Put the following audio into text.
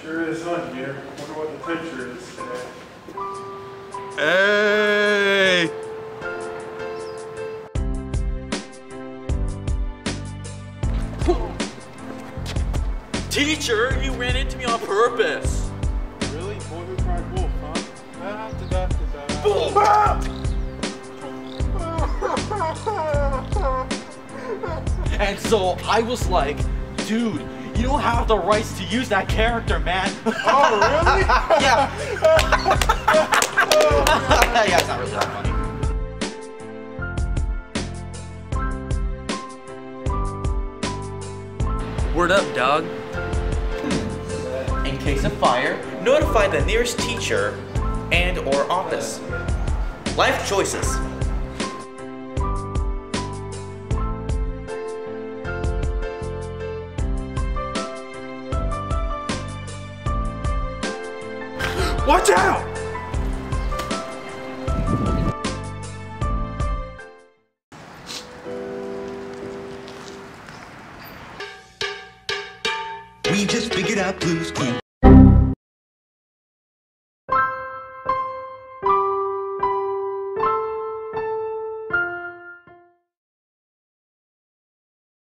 Sure is sun here. Wonder what the temperature is today. Hey! Teacher, you ran into me on purpose. Really? Boy who cried wolf, huh? And so I was like, dude, you don't have the rights to use that character, man. Oh, really? Yeah. Yeah, it's not really that funny. Word up, dog. In case of fire, notify the nearest teacher and or office. Life choices. Watch out! We just figured out Blue's Clues.